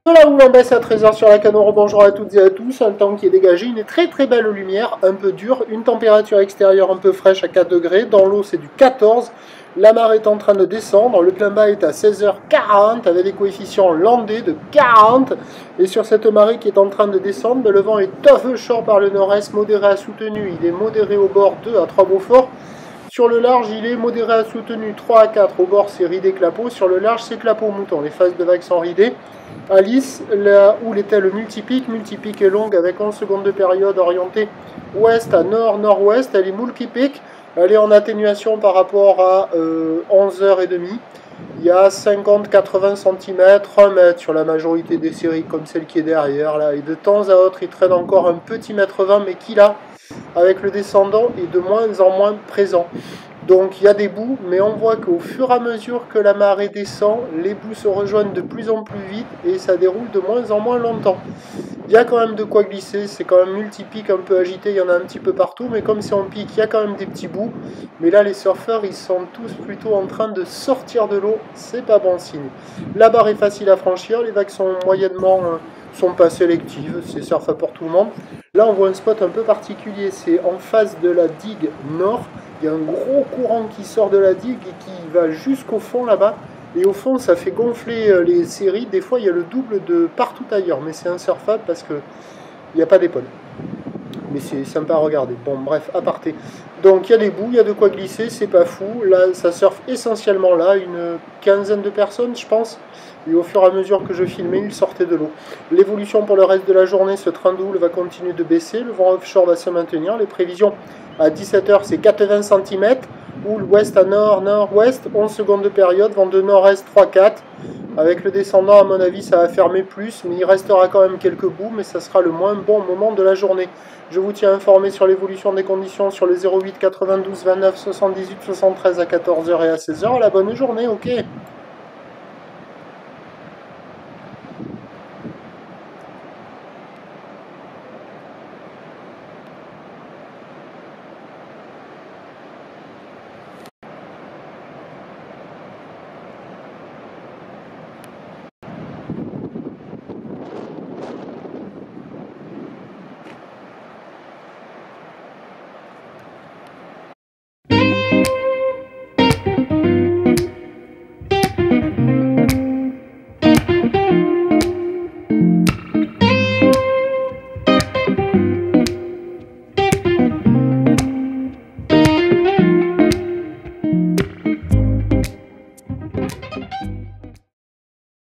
De là où l'on baisse à 13h sur la Canoro, bonjour à toutes et à tous, un temps qui est dégagé, une très très belle lumière, un peu dure, une température extérieure un peu fraîche à 4 degrés, dans l'eau c'est du 14, la marée est en train de descendre, le plein bas est à 16h40 avec des coefficients landais de 40, et sur cette marée qui est en train de descendre, le vent est à feu short par le nord-est, modéré à soutenu, il est modéré au bord 2 à 3 Beaufort. Sur le large, il est modéré à soutenu 3 à 4. Au bord, c'est ridé clapot. Sur le large, c'est clapot mouton. Les phases de vague sont ridées. Alice, là où était le multipic est longue avec 11 secondes de période orientée ouest à nord-nord-ouest. Elle est multipic. Elle est en atténuation par rapport à 11h30. Il y a 50-80 cm, 1 mètre sur la majorité des séries, comme celle qui est derrière. Là. Et de temps à autre, il traîne encore un petit mètre 20, mais qui là, avec le descendant, est de moins en moins présent. Donc il y a des bouts, mais on voit qu'au fur et à mesure que la marée descend, les bouts se rejoignent de plus en plus vite et ça déroule de moins en moins longtemps. Il y a quand même de quoi glisser, c'est quand même multipic un peu agité, il y en a un petit peu partout, mais comme c'est en pic, il y a quand même des petits bouts. Mais là, les surfeurs, ils sont tous plutôt en train de sortir de l'eau, c'est pas bon signe. La barre est facile à franchir, les vagues sont moyennement, sont pas sélectives, c'est surf pour tout le monde. Là, on voit un spot un peu particulier, c'est en face de la digue nord. Il y a un gros courant qui sort de la digue et qui va jusqu'au fond là-bas. Et au fond, ça fait gonfler les séries. Des fois, il y a le double de partout ailleurs. Mais c'est insurfable parce qu'il n'y a pas d'épaule. Mais c'est sympa à regarder. Bon, bref, aparté. Donc, il y a des bouts, il y a de quoi glisser, c'est pas fou. Là, ça surfe essentiellement là, une quinzaine de personnes, je pense. Et au fur et à mesure que je filmais, ils sortaient de l'eau. L'évolution pour le reste de la journée, ce train de houle va continuer de baisser. Le vent offshore va se maintenir. Les prévisions à 17h, c'est 80 cm. Houle ouest à nord-nord-ouest, 11 secondes de période. Vent de nord-est 3-4. Avec le descendant, à mon avis, ça va fermer plus. Mais il restera quand même quelques bouts. Mais ça sera le moins bon moment de la journée. Je vous tiens informé sur l'évolution des conditions sur le 08 92 29 78 73 à 14h et à 16h. La bonne journée, ok.